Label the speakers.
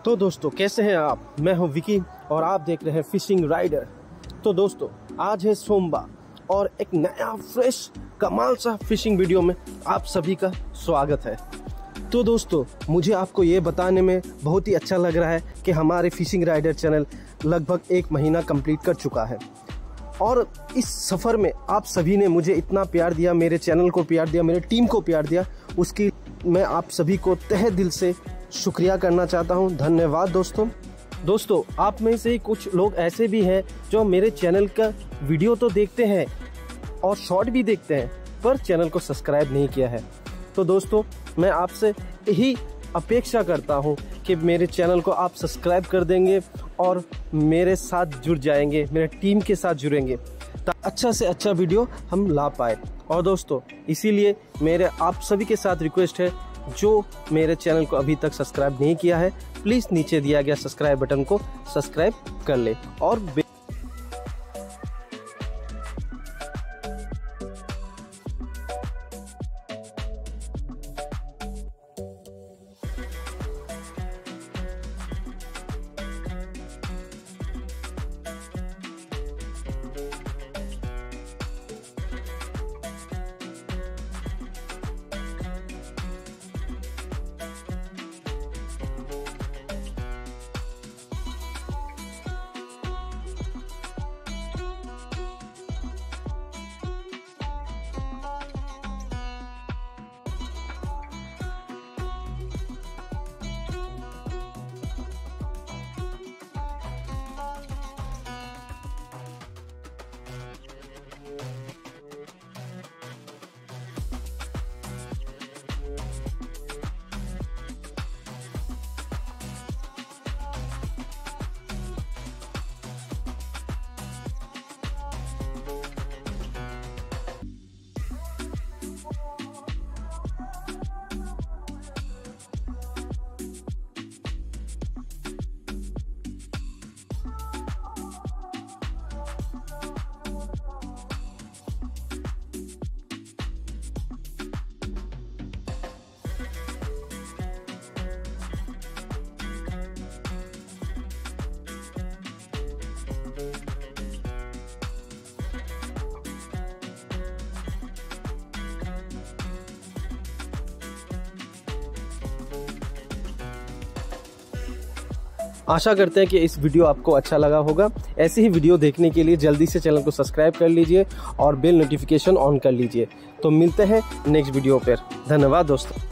Speaker 1: तो दोस्तों कैसे हैं आप? मैं हूं विकी और आप देख रहे हैं फिशिंग राइडर। तो दोस्तों आज है सोमवार और एक नया फ्रेश कमाल सा फिशिंग वीडियो में आप सभी का स्वागत है। तो दोस्तों मुझे आपको ये बताने में बहुत ही अच्छा लग रहा है कि हमारे फिशिंग राइडर चैनल लगभग 1 महीना कंप्लीट कर चुका है और इस सफ़र में आप सभी ने मुझे इतना प्यार दिया, मेरे चैनल को प्यार दिया, मेरे टीम को प्यार दिया, उसकी मैं आप सभी को तहे दिल से शुक्रिया करना चाहता हूं। धन्यवाद दोस्तों आप में से कुछ लोग ऐसे भी हैं जो मेरे चैनल का वीडियो तो देखते हैं और शॉर्ट भी देखते हैं पर चैनल को सब्सक्राइब नहीं किया है। तो दोस्तों मैं आपसे यही अपेक्षा करता हूं कि मेरे चैनल को आप सब्सक्राइब कर देंगे और मेरे साथ जुड़ जाएंगे, मेरे टीम के साथ जुड़ेंगे ताकि अच्छा से अच्छा वीडियो हम ला पाए। और दोस्तों इसीलिए मेरे आप सभी के साथ रिक्वेस्ट है, जो मेरे चैनल को अभी तक सब्सक्राइब नहीं किया है प्लीज़ नीचे दिया गया सब्सक्राइब बटन को सब्सक्राइब कर ले और आशा करते हैं कि इस वीडियो आपको अच्छा लगा होगा। ऐसे ही वीडियो देखने के लिए जल्दी से चैनल को सब्सक्राइब कर लीजिए और बेल नोटिफिकेशन ऑन कर लीजिए। तो मिलते हैं नेक्स्ट वीडियो पर। धन्यवाद दोस्तों।